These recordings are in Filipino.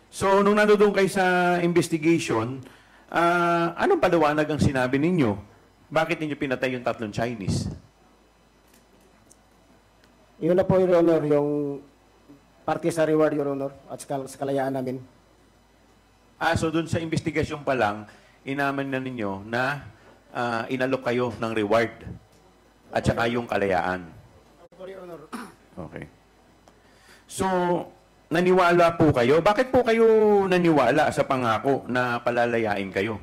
So, nung nandoon kayo sa investigation, anong paliwanag ang sinabi ninyo? Bakit ninyo pinatay yung tatlong Chinese? Yun na po, Your Honor, yung parte sa reward, Your Honor, at sa kalayaan namin. So doon sa investigasyon pa lang, inaman na ninyo na inalok kayo ng reward at saka yung kalayaan. Opo, Your Honor. Okay. So, naniwala po kayo? Bakit po kayo naniwala sa pangako na palalayain kayo?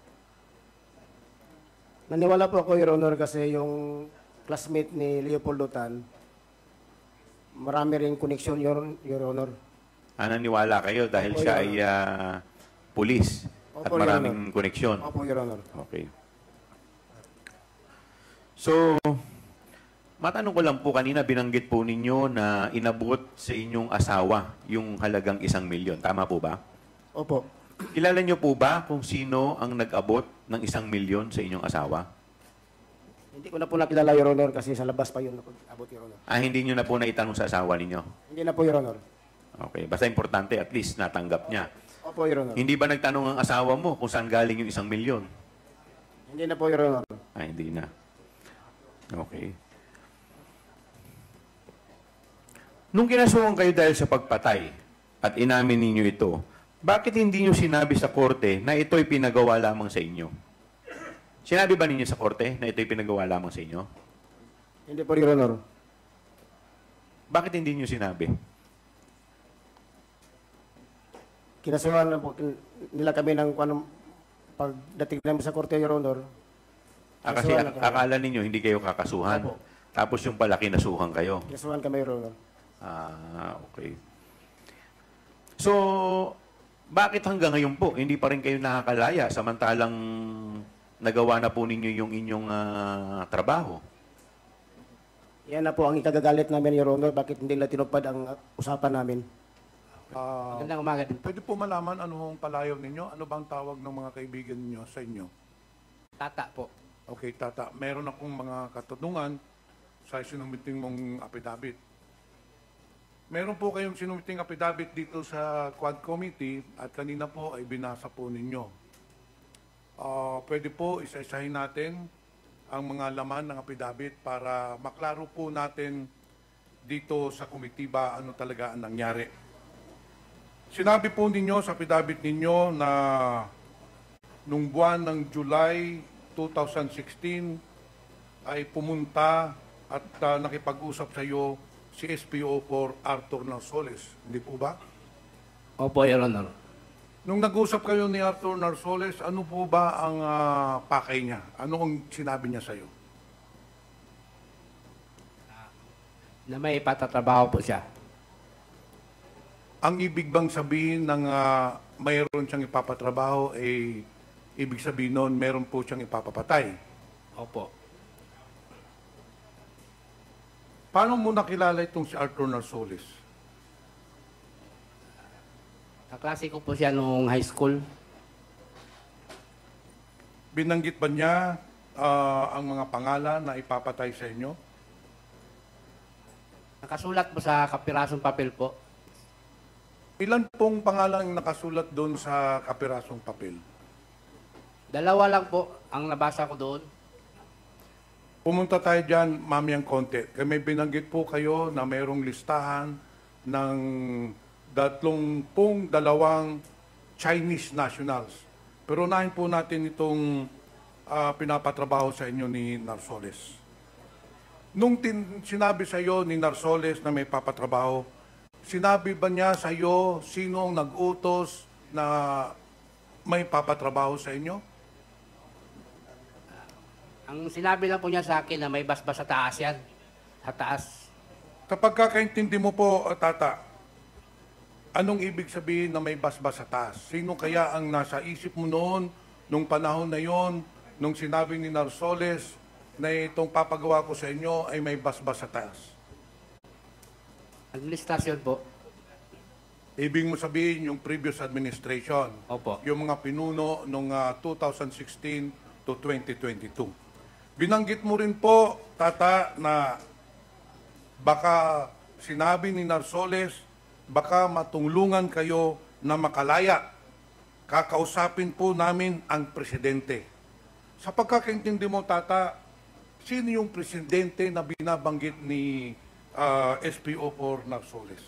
Naniwala po ako, Your Honor, kasi yung classmate ni Leopoldo Tan, marami rin koneksyon, Your Honor. Naniwala kayo dahil Opo, siya Your ay pulis at Opo, Your maraming Honor. koneksyon. Opo, Your Honor. Okay. So, matanong ko lang po, kanina binanggit po ninyo na inabot sa inyong asawa yung halagang 1 milyon. Tama po ba? Opo. Kilala niyo po ba kung sino ang nag-abot ng 1 milyon sa inyong asawa? Hindi ko na po nakilala, Your Honor, kasi sa labas pa yun abot, Your Honor. Hindi niyo na po naitanong sa asawa ninyo? Hindi na po, Your Honor. Okay. Basta importante, at least natanggap niya. Opo, Your Honor. Hindi ba nagtanong ang asawa mo kung saan galing yung 1 milyon? Hindi na po, Your Honor. Hindi na. Okay. Nung kinasuhan kayo dahil sa pagpatay at inamin ninyo ito, bakit hindi nyo sinabi sa korte na ito'y pinagawa lamang sa inyo? Sinabi ba ninyo sa korte na ito'y pinagawa lamang sa inyo? Hindi po, Your Honor. Bakit hindi nyo sinabi? Kinasuhan na po nila kami ng pagdating namin sa korte, Your Honor. Kasi akala ninyo hindi kayo kakasuhan. Opo. Tapos yung pala kinasuhan kayo. Kinasuhan kami, Your Honor. Okay. So, bakit hanggang ngayon po hindi pa rin kayo nakakalaya samantalang nagawa na po ninyo yung inyong trabaho? Yan na po ang ikagagalit namin, Your Honor. Bakit hindi nila tinupad ang usapan namin? Magandang umaga din. Pwede po malaman ano ang palayaw ninyo? Ano bang tawag ng mga kaibigan ninyo sa inyo? Tata po. Okay, Tata. Meron akong mga katanungan sa sinumiting mong affidavit. Meron po kayong sinumiting affidavit dito sa Quad Committee at kanina po ay binasa po ninyo. Pwede po isa-isahin natin ang mga laman ng affidavit para maklaro po natin dito sa komitiba ano talaga ang nangyari. Sinabi po ninyo sa affidavit ninyo na nung buwan ng July 2016 ay pumunta at nakipag-usap sa iyo si SPO4 Arthur Narsoles. Hindi po ba? Opo, Your Honor. Nung nag-usap kayo ni Arthur Narsoles, ano po ba ang pakay niya? Ano ang sinabi niya sa iyo? Na may ipatatrabaho po siya. Ang ibig bang sabihin ng mayroon siyang ipapatrabaho ay ibig sabihin noon meron po siyang ipapapatay? Opo. Paano mo nakilala itong si Arthur Narsoles? Kaklase ko po siya noong high school. Binanggit ba niya ang mga pangalan na ipapatay sa inyo? Nakasulat po sa kapirasong papel po. Ilan pong pangalan nakasulat doon sa kapirasong papel? 2 lang po ang nabasa ko doon. Pumunta tayo dyan, mamayang konti. May binanggit po kayo na mayroong listahan ng 32 Chinese nationals. Pero unahin po natin itong pinapatrabaho sa inyo ni Narsoles. Nung sinabi sa iyo ni Narsoles na may papatrabaho, sinabi ba niya sa iyo sino ang nag-utos na may papatrabaho sa inyo? Ang sinabi lang po niya sa akin na may basbas sa taas yan. Sa taas. Kapag kakaintindi mo po, Tata, anong ibig sabihin na may basbas sa taas? Sino kaya ang nasa isip mo noon, nung panahon na yon, nung sinabi ni Narsoles na itong papagawa ko sa inyo ay may basbas sa taas? Administrasyon po. Ibig mo sabihin yung previous administration. Opo. Yung mga pinuno noong 2016 to 2022. Binanggit mo rin po, Tata, na baka sinabi ni Narsoles, baka matulungan kayo na makalaya. Kakausapin po namin ang presidente. Sa pagkakaintindi mo, Tata, sino yung presidente na binabanggit ni SPO4 Narsoles?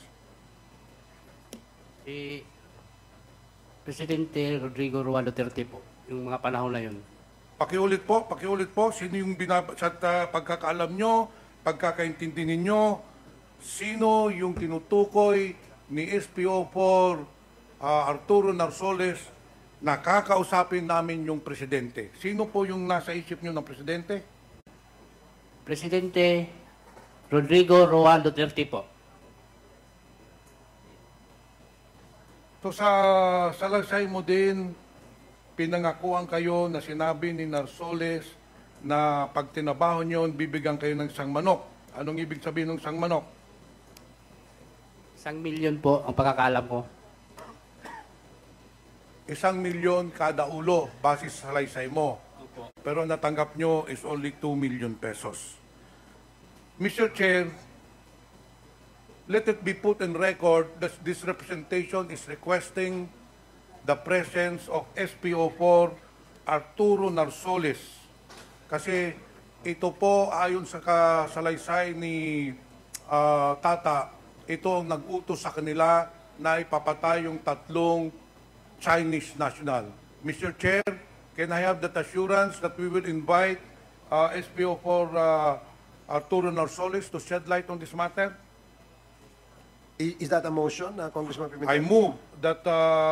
Si Presidente Rodrigo Roa Duterte po, yung mga panahon na yun. Pakiulit po, sino yung sa pagkakaalam nyo, pagkakaintindi ninyo, sino yung tinutukoy ni SPO4 Arturo Narsoles na kakausapin namin yung presidente? Sino po yung nasa isip nyo ng presidente? Presidente Rodrigo Roa Duterte po. So sa salaysay mo din, pinangakuan kayo na sinabi ni Narsoles na pag tinabaho nyo, bibigyan kayo ng isang manok. Anong ibig sabihin ng isang manok? 1,000,000 po ang pagkakaalam ko. 1,000,000 kada ulo, base sa salaysay mo. Pero natanggap nyo is only 2 million pesos. Mr. Chair, let it be put in record that this representation is requesting the presence of SPO4 Arturo Narsoles. Kasi ito po, ayon sa kasalaysay ni Tata, ito ang nag-utos sa kanila na ipapatay yung 3 Chinese national. Mr. Chair, can I have that assurance that we will invite SPO4 Arturo Narsoles to shed light on this matter? Is that a motion, Congressman Pimentel? I move that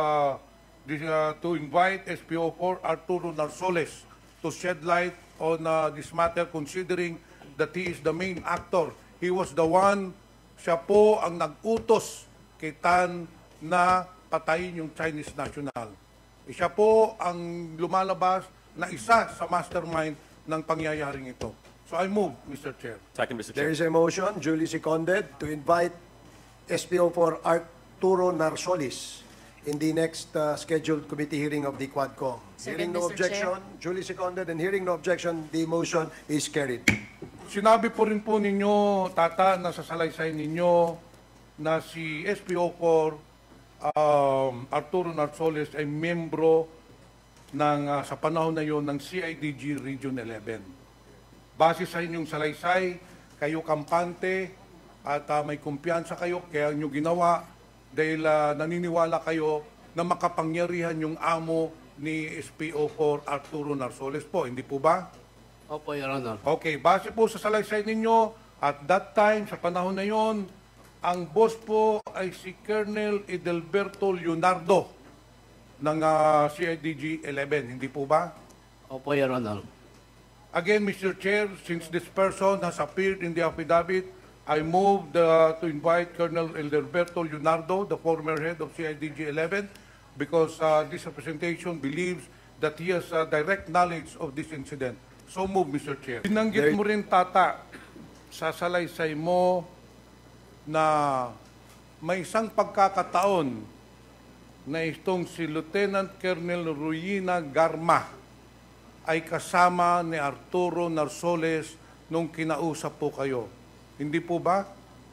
to invite SPO4 Arturo Narsoles to shed light on this matter, considering that he is the main actor. He was the one, siya po ang nag-utos kay Tan na patayin yung Chinese national. Siya po ang lumalabas na isa sa mastermind ng pangyayaring ito. So I move, Mr. Chair. Second, Mr. There Chair. is a motion, duly seconded, to invite SPO4 Arturo Narsoles in the next scheduled committee hearing of the Quadcom. Hearing Second, no Mr. objection, duly seconded, and hearing no objection, the motion is carried. Sinabi po rin po ninyo, Tata, na sa salaysay ninyo na si SPO4 Arturo Narsoles ay membro ng, sa panahon na yon ng CIDG Region 11. Base sa inyong salaysay, kayo kampante at may kumpiyansa kayo, kaya nyo ginawa dahil naniniwala kayo na makapangyarihan yung amo ni SPO4 Arturo Narsoles po. Hindi po ba? Opo, Your Honor. Okay, base po sa salaysay ninyo, at that time, sa panahon na yon, ang boss po ay si Colonel Edelberto Leonardo ng CIDG 11. Hindi po ba? Opo, Your Honor. Again, Mr. Chair, since this person has appeared in the affidavit, I move to invite Colonel Edelberto Leonardo, the former head of CIDG 11, because this representation believes that he has direct knowledge of this incident. So move, Mr. Chair. Binanggit mo rin, Tata, sa salaysay mo na may isang pagkakataon na itong si Lieutenant Colonel Ruina Garma ay kasama ni Arturo Narsoles nung kinausap po kayo. Hindi po ba?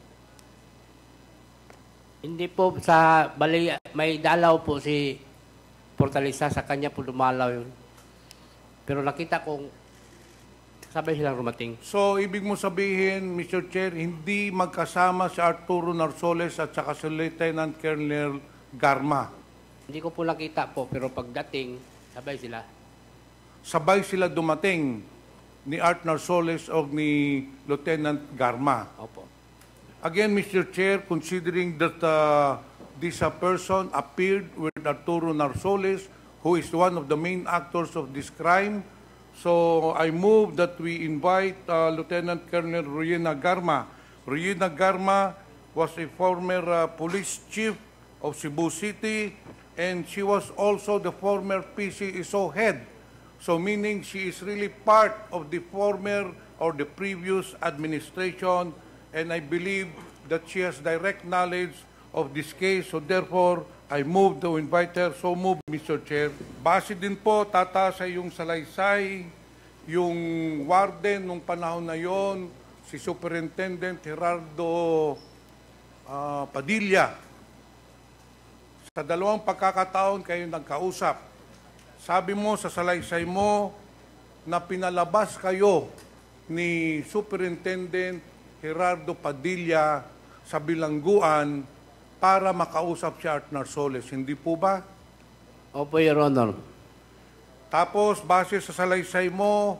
Hindi po sa bali, may dalaw po si Fortaleza, sa kanya po dumalaw yun. Pero nakita kong sabay silang rumating. So, ibig mo sabihin, Mr. Chair, hindi magkasama si Arturo Narsoles at saka si Lieutenant Colonel Garma. Hindi ko po nakita po, pero pagdating, sabay sila. Sabay sila dumating ni Art Narsoles o ni Lieutenant Garma. Opo. Again, Mr. Chair, considering that this person appeared with Arturo Narsoles, who is one of the main actors of this crime, so I move that we invite Lieutenant Colonel Ruina Garma. Ruina Garma was a former police chief of Cebu City, and she was also the former PCSO head. So meaning she is really part of the former or the previous administration, and I believe that she has direct knowledge of this case. So therefore, I move to invite her. So move, Mr. Chair. Base din po, Tata, sa yung salaysay, yung warden nung panahon na yon, si Superintendent Gerardo Padilla. Sa dalawang pagkakataon kayo nagkausap. Sabi mo sa salaysay mo na pinalabas kayo ni Superintendent Gerardo Padilla sa bilangguan para makausap si Art Narsoles. Hindi po ba? Opo, Your Honor. Tapos, base sa salaysay mo,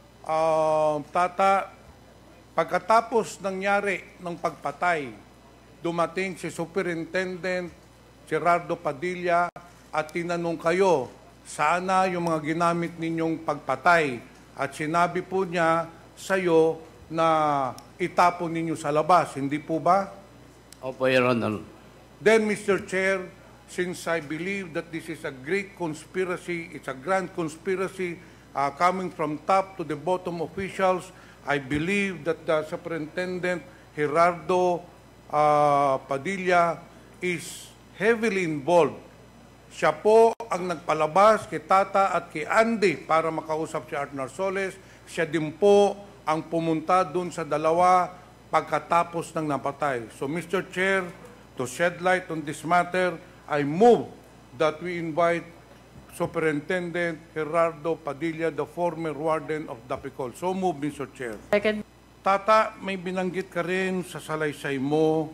Tata, pagkatapos nangyari ng pagpatay, dumating si Superintendent Gerardo Padilla at tinanong kayo, sana yung mga ginamit ninyong pagpatay? At sinabi po niya sa'yo na itapon ninyo sa labas. Hindi po ba? Opo, Your Honor. Then, Mr. Chair, since I believe that this is a great conspiracy, it's a grand conspiracy coming from top to the bottom officials, I believe that the Superintendent Gerardo Padilla is heavily involved. Siya po ang nagpalabas kay Tata at kay Andy para makausap si Art Narsoles. Siya din po ang pumunta dun sa dalawa pagkatapos ng napatay. So, Mr. Chair, to shed light on this matter, I move that we invite Superintendent Gerardo Padilla, the former warden of Dapicol. So move, Mr. Chair. Second. Tata, may binanggit ka rin sa salaysay mo.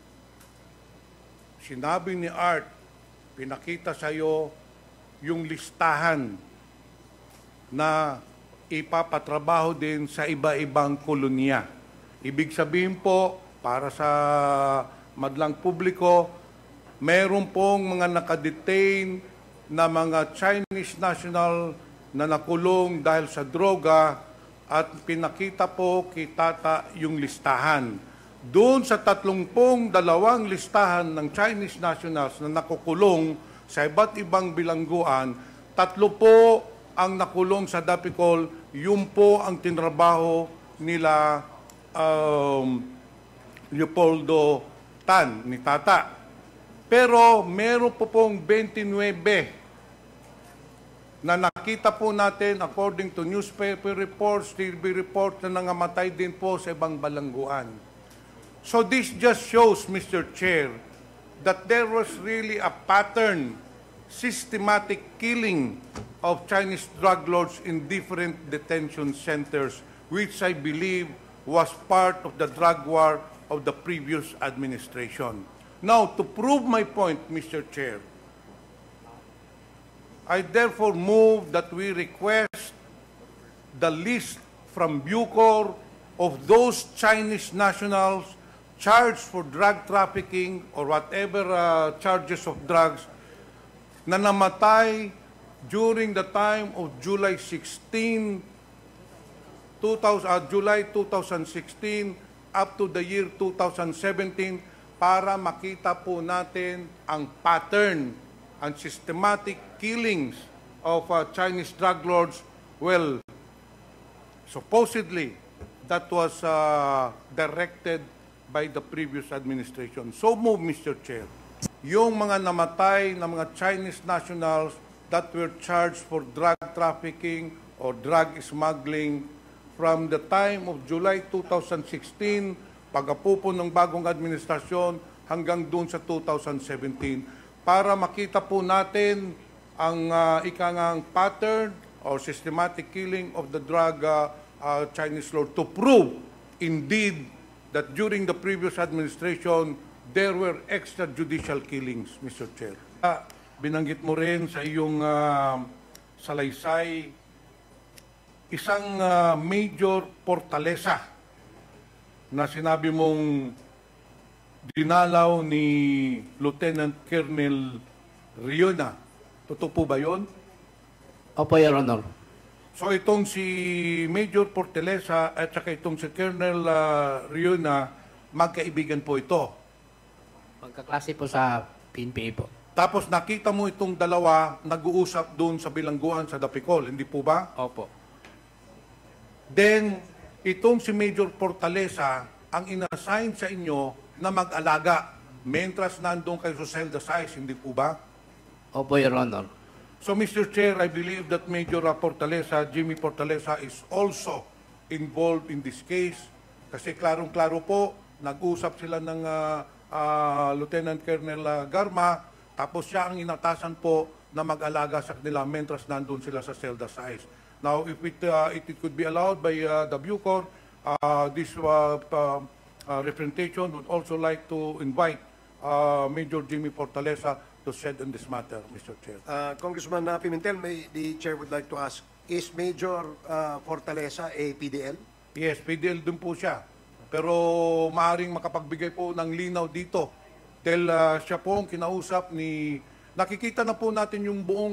Sinabi ni Art, pinakita sa'yo yung listahan na ipapatrabaho din sa iba-ibang kolonya. Ibig sabihin po, para sa madlang publiko, meron pong mga nakadetain na mga Chinese national na nakulong dahil sa droga at pinakita po kay Tata yung listahan. Doon sa 32 listahan ng Chinese nationals na nakukulong sa iba't ibang bilangguan, 3 po ang nakulong sa Dapicol, yun po ang tinrabaho nila Leopoldo Tan, ni Tata. Pero meron po pong 29 na nakita po natin according to newspaper reports, TV reports na nangamatay din po sa ibang balangguan. So this just shows, Mr. Chair, that there was really a pattern, systematic killing of Chinese drug lords in different detention centers, which I believe was part of the drug war of the previous administration. Now, to prove my point, Mr. Chair, I therefore move that we request the list from Bucor of those Chinese nationals charged for drug trafficking or whatever charges of drugs na namatay during the time of July 2016 up to the year 2017 para makita po natin ang pattern and systematic killings of Chinese drug lords. Well, supposedly, that was directed by the previous administration. So move, Mr. Chair. Yung mga namatay na mga Chinese nationals that were charged for drug trafficking or drug smuggling from the time of July 2016, pag-apupo ng bagong administrasyon hanggang doon sa 2017 para makita po natin ang ikangang pattern or systematic killing of the drug Chinese lord to prove indeed that during the previous administration there were extrajudicial killings, Mr. Chair. Binanggit mo rin sa iyong salaysay isang major fortaleza na sinabi mong dinalaw ni Lieutenant Colonel Riona. Totoo po ba yun? Opo, Your Honor. So itong si Major Fortaleza at saka itong si Colonel Riona, magkaibigan po ito. Magkaklase po sa PNPA po. Tapos nakita mo itong dalawa nag-uusap doon sa bilangguan sa Dapicol, hindi po ba? Opo. Then, itong si Major Fortaleza ang inassign sa inyo na mag-alaga mentras nandun kayo sa Celda Size, hindi po ba? Opo, Your Honor. So, Mr. Chair, I believe that Major Fortaleza, Jimmy Fortaleza, is also involved in this case. Kasi klarong-klaro po, nag-usap sila ng Lieutenant Colonel Garma Tapos siya ang inatasan po na mag-alaga sa kanila mentras nandun sila sa Zelda size. Now, if it could be allowed by the Bucor, this representation would also like to invite Major Jimmy Fortaleza to shed on this matter, Mr. Chair. Congressman Pimentel, the chair would like to ask, is Major Fortaleza a PDL? Yes, PDL din po siya. Pero maaaring makapagbigay po ng linaw dito. Dahil siya po ang kinausap ni... Nakikita na po natin yung buong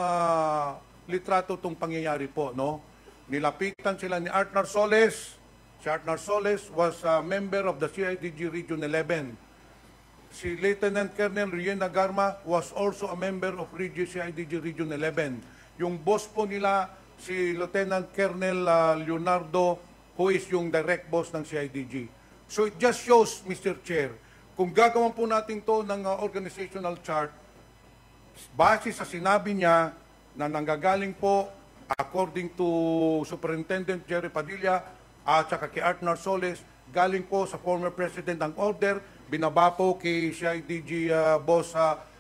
litrato itong pangyayari po, no? Nilapitan sila ni Art Narsoles. Si Art Narsoles was a member of the CIDG Region 11. Si Lieutenant Colonel Riena Garma was also a member of CIDG Region 11. Yung boss po nila, si Lieutenant Colonel Leonardo, who is yung direct boss ng CIDG. So it just shows, Mr. Chair, kung gagawin po natin to ng organizational chart, base sa sinabi niya na nanggagaling po according to Superintendent Jerry Padilla at saka kay Art Narsoles, galing po sa former president ang order, binaba po kay CIDG boss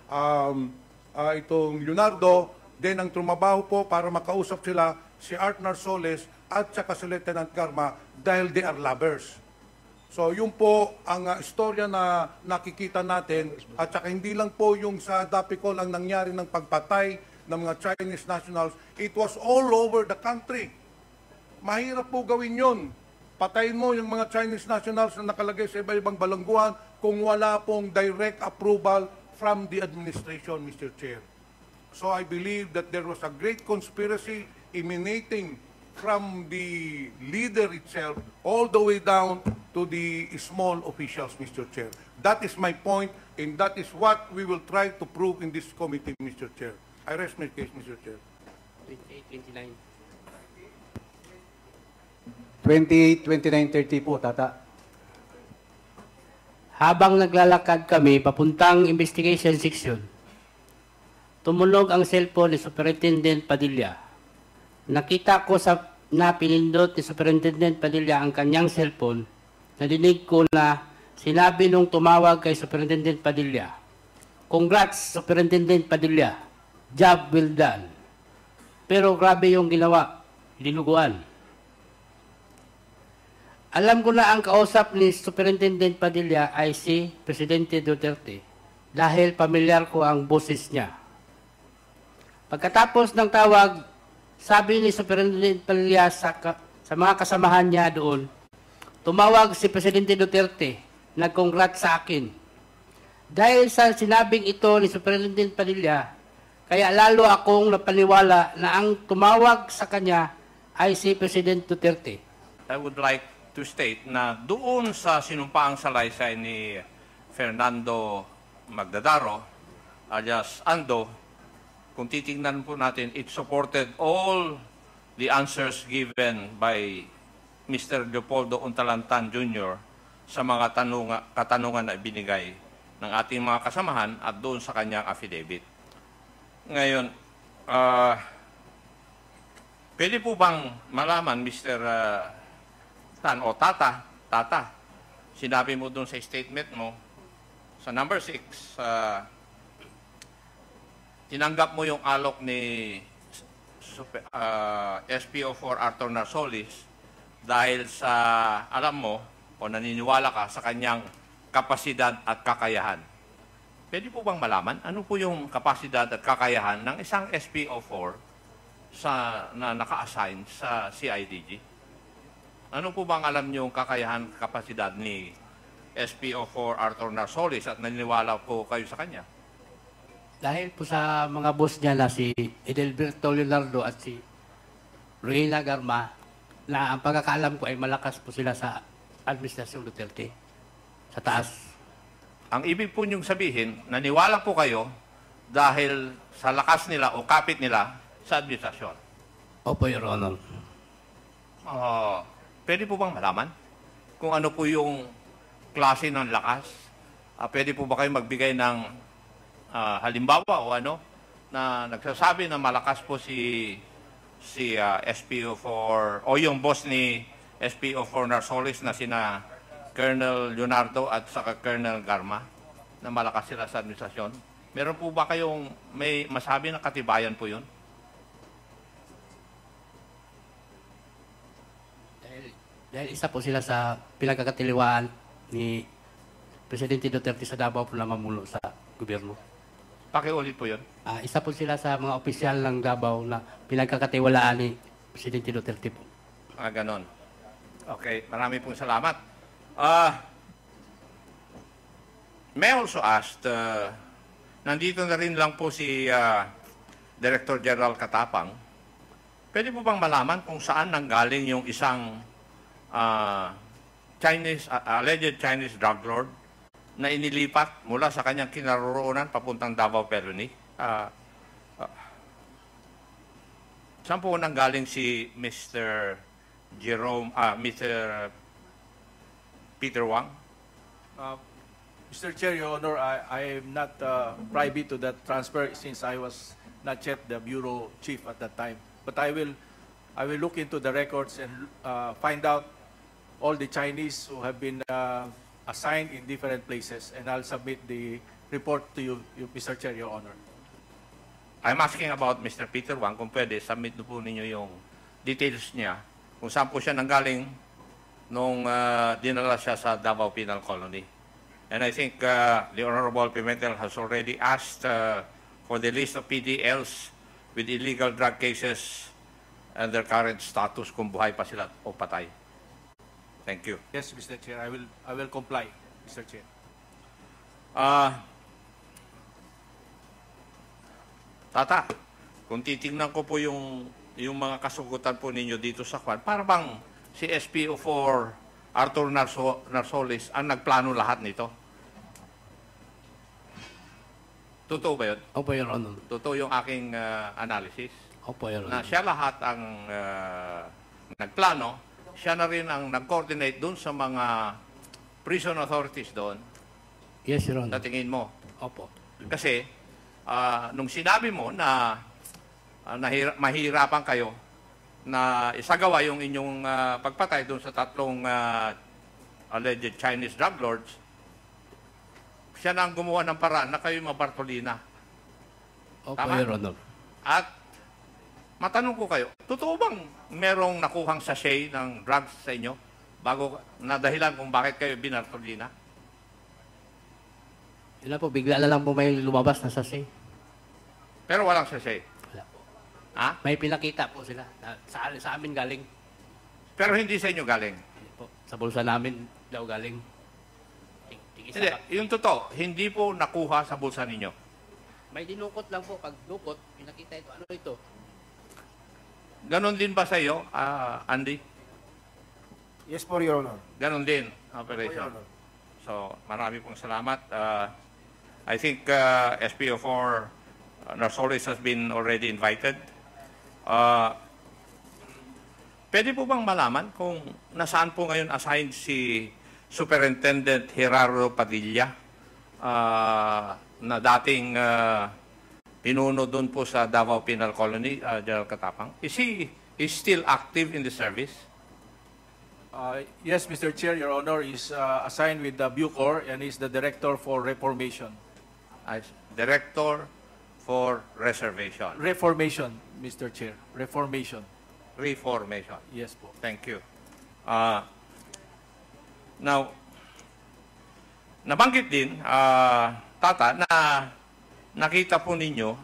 itong Leonardo, then ang trumabaho po para makausap sila si Art Narsoles at saka si Lieutenant Garma dahil they are lovers. So yun po ang istorya na nakikita natin at saka hindi lang po yung sa Dapicol ang nangyari ng pagpatay ng mga Chinese nationals. It was all over the country. Mahirap po gawin yun. Patayin mo yung mga Chinese nationals na nakalagay sa iba-ibang balangguan kung wala pong direct approval from the administration, Mr. Chair. So I believe that there was a great conspiracy emanating from the leader itself all the way down to the small officials, Mr. Chair. That is my point, and that is what we will try to prove in this committee, Mr. Chair. I rest my case, Mr. Chair. 28, 28, 29, 30 po, Tata. Habang naglalakad kami papuntang investigation section, tumunog ang cellphone ni Superintendent Padilla. Nakita ko na pinindot ni Superintendent Padilla ang kanyang cellphone. Nadinig ko na sinabi nung tumawag kay Superintendent Padilla, "Congrats, Superintendent Padilla. Job well done." Pero grabe yung ginawa, dinuguan. Alam ko na ang kausap ni Superintendent Padilla ay si Presidente Duterte dahil pamilyar ko ang boses niya. Pagkatapos ng tawag, sabi ni Superintendent Padilla sa mga kasamahan niya doon, tumawag si Presidente Duterte, nag-congrats sa akin. Dahil sa sinabing ito ni Superintendent Padilla, kaya lalo akong napaniwala na ang tumawag sa kanya ay si President Duterte. I would like to state na doon sa sinumpaang salaysay ni Fernando Magdadaro, alias Ando, kung titingnan po natin, it supported all the answers given by Mr. Leopoldo Untalantan Jr. sa mga katanungan na ibinigay ng ating mga kasamahan at doon sa kanyang affidavit. Ngayon, pwede po bang malaman, Mr. Tan o Tata, sinabi mo doon sa statement mo, sa number 6, tinanggap mo yung alok ni SPO4 Arthur Narsoles dahil sa, alam mo, o naniniwala ka sa kanyang kapasidad at kakayahan. Pwede po bang malaman ano po yung kapasidad at kakayahan ng isang SPO4 na naka-assign sa CIDG? Ano po bang alam niyo yung kakayahan, kapasidad ni SPO4 Arthur Narsoles at naniniwala po kayo sa kanya? Dahil po sa mga boss niya na si Edelberto Leonardo at si Riena Garma, na ang pagkakaalam ko ay malakas po sila sa Administrasyon Duterte, sa taas. Ang ibig po niyong sabihin, naniwala po kayo dahil sa lakas nila o kapit nila sa administrasyon. Opo, Your Honor. Pwede po bang malaman kung ano po yung klase ng lakas? Pwede po ba kayo magbigay ng halimbawa o ano na nagsasabi na malakas po si SPO4 o yung boss ni SPO4 Narsoles na sina Colonel Leonardo at saka Colonel Garma na malakas sila sa administrasyon? Meron po ba kayong may masabi na katibayan po yun? Dahil isa po sila sa pinagkakatiliwaan ni Presidente Duterte sa Davao po na mamuno sa gobyerno. Pakiulit po yun. Isa po sila sa mga opisyal ng Davao na pinagkakatiwalaan ni Presidente Duterte po. Ganon. Okay, marami pong salamat. May also asked, nandito na rin lang po si Director General Katapang. Pwede po bang malaman kung saan nanggaling yung isang alleged Chinese drug lord na inilipat mula sa kanyang kinaroroonan papuntang Davao Colony? Saan po nanggaling si Mr. Mr. Peter Wang? Mr. Chair, Your Honor, I am not privy to that transfer since I was not yet the bureau chief at that time. But I will look into the records and find out all the Chinese who have been assigned in different places, and I'll submit the report to you, Mr. Chair, Your Honor. I'm asking about Mr. Peter Wang. Kung pwede, submit po ninyo yung details niya. Kung saan po siya nanggaling nung dinala siya sa Davao Penal Colony. And I think the Honorable Pimentel has already asked for the list of PDLs with illegal drug cases and their current status kung buhay pa sila o patay. Thank you. Yes, Mr. Chair, I will comply, Mr. Chair. Tata, kung titingnan ko po yung mga kasugutan po ninyo dito sa Kwan, para bang si SPO4 Arthur Narsoles ang nagplano lahat nito? Totoo ba yun? Opo, Your Honor. Totoo yung aking analysis? Opo, Your Na Honor. siya lahat ang nagplano, siya na rin ang nag-coordinate doon sa mga prison authorities doon. Yes, Your Sa Honor. tingin mo? Opo. Kasi, nung sinabi mo na mahirapan kayo na isagawa yung inyong pagpatay doon sa tatlong alleged Chinese drug lords, siya na ang gumawa ng paraan na kayo mabartolina. Opo, Tama? Your Honor. At matanong ko kayo, totoo bang merong nakuhang sachet ng drugs sa inyo bago na dahilan kung bakit kayo binartolina? Yun lang po, bigla na lang po may lumabas na sachet. Pero walang sachet. Wala po. Ha? May pinakita po sila. Sa amin galing. Pero hindi sa inyo galing. Hindi po. Sa bulsa namin daw galing. Hindi, yung totoo, hindi po nakuha sa bulsa ninyo. May dinukot lang po. Pag dukot, pinakita ito. Ano ito? Ganon din ba sa iyo, Andy? Yes po, Your Honor. Ganon din, Your operation. Honor. So, marami pong salamat. I think SPO4 Narsoles has been already invited. Pwede po bang malaman kung nasaan po ngayon assigned si Superintendent Gerardo Padilla na dating pinuno doon po sa Davao Penal Colony, General Katapang? Is he still active in the service? Yes, Mr. Chair, Your Honor, is assigned with the Bucor and is the Director for Reformation. As Director for Reservation. Reformation, Mr. Chair. Reformation. Reformation. Yes po. Thank you. Now, nabanggit din, Tata, na nakita po ninyo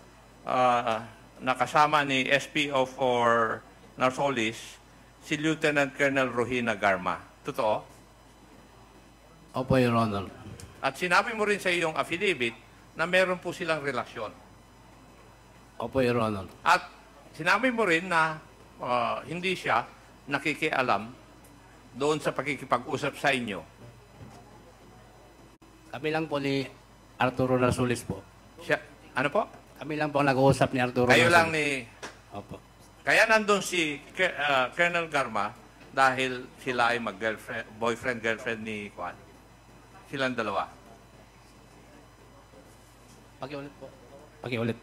na kasama ni SPO4 Narsoles si Lieutenant Colonel Rohina Garma. Totoo? Opo, Your Honor. At sinabi mo rin sa iyong affidavit na meron po silang relasyon. Opo, Your Honor. At sinabi mo rin na hindi siya nakikialam doon sa pakikipag-usap sa inyo. Kami lang po ni Arturo Narsoles po. Siya, ano po? Kami lang po nag-uusap ni Arturo Kayo Narsoles. lang ni... Opo. Kaya nandun si Colonel Garma dahil sila ay boyfriend-girlfriend ni Juan. Silang dalawa. Pakiulit po. Pakiulit.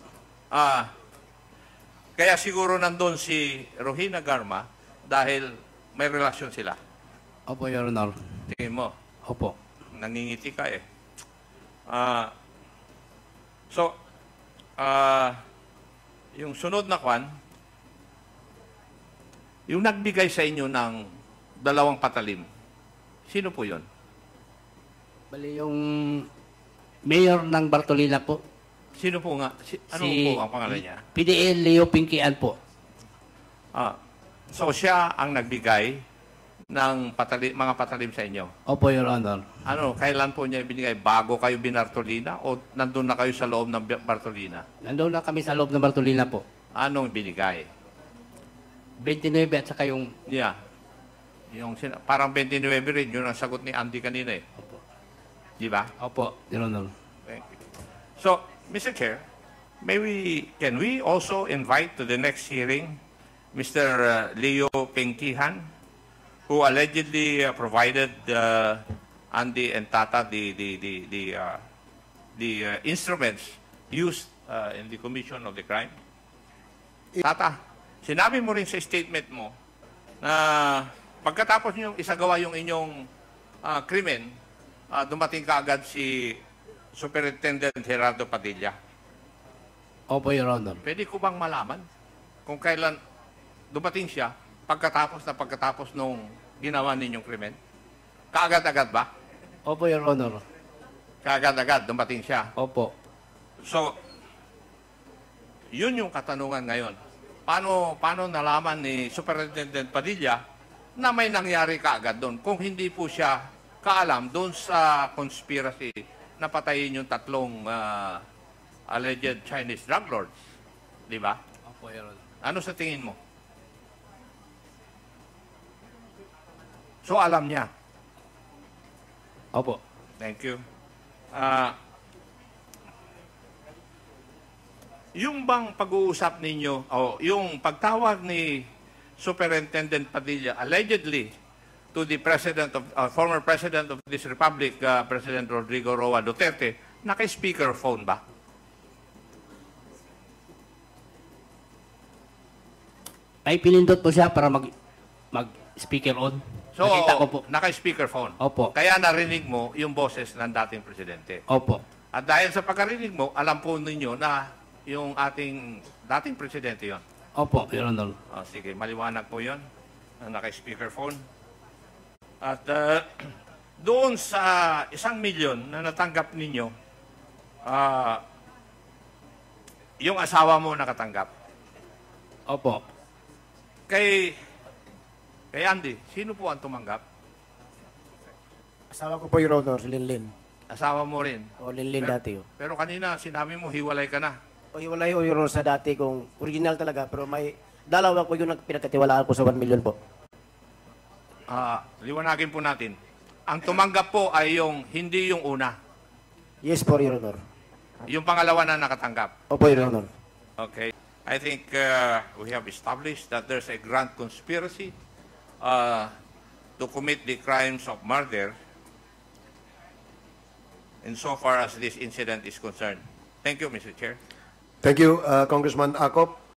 Kaya siguro nandun si Rohina Garma dahil may relasyon sila. Opo, Your Honor. Tingin mo, Opo. nangingiti ka eh. So, yung sunod na kwan, yung nagbigay sa inyo ng 2 patalim, sino po yun? Bali yung mayor ng Bartolina po. Sino po nga? Ano po ang pangalan niya? PDL Leo Pinkian po. So siya ang nagbigay ng mga patalim sa inyo. Opo, Your Honor. Ano, kailan po niya ibinigay? Bago kayo binartolina o nandun na kayo sa loob ng Bartolina? Nandun na kami sa loob ng Bartolina po. Anong binigay? 29 at saka yung... Yeah. Parang 29 rin, yun ang sagot ni Andy kanina eh. Opo. Di ba? Opo, Your Honor. Thank you. So, Mr. Chair, can we also invite to the next hearing Mr. Leo Pengtihan, who allegedly provided Andy and Tata the instruments used in the commission of the crime? Tata, sinabi mo rin sa statement mo na pagkatapos nyo isagawa yung inyong krimen, dumating kaagad si Superintendent Gerardo Padilla. Opo, Your Honor. Pwede ko bang malaman kung kailan dumating siya pagkatapos nung ginawa ninyong krimen? Kaagad-agad ba? Opo, Your Honor. Kaagad-agad dumating siya. Opo. So, yun yung katanungan ngayon. Paano nalaman ni Superintendent Padilla na may nangyari kaagad doon kung hindi po siya kaalam doon sa conspiracy na patayin yung 3 alleged Chinese drug lords? Di ba? Opo, Your Honor. Ano sa tingin mo? So, alam niya. Opo. Thank you. Yung bang pag-uusap ninyo, o yung pagtawag ni Superintendent Padilla allegedly to the former President of this Republic, President Rodrigo Roa Duterte, naka-speakerphone ba? May pinindot po siya para mag-speaker on. So, Nakita ko po. naka-speakerphone. Opo. Kaya narinig mo yung boses ng dating presidente. Opo. At dahil sa pagkarinig mo, alam po ninyo na yung ating dating presidente yon. Opo, Your Honor. Sige, maliwanag po yon. Naka-speakerphone. At doon sa 1 milyon na natanggap ninyo, yung asawa mo nakatanggap. Opo. Kay Andy, sino po ang tumanggap? Asawa ko po, Your Honor, si Linlin. Asawa mo rin. O Linlin dati. Pero kanina, sinabi mo, hiwalay ka na. O hiwalay o Your Honor sa dati kung original talaga, pero may dalawa ko yung pinagkatiwalaan ko sa 1 million po. Liwanagin po natin. Ang tumanggap po ay hindi yung una. Yes po, Your Honor. Yung pangalawa na nakatanggap. Opo, Your Honor. Okay. I think we have established that there's a grand conspiracy to commit the crimes of murder insofar as this incident is concerned. Thank you, Mr. Chair. Thank you, Congressman Acop.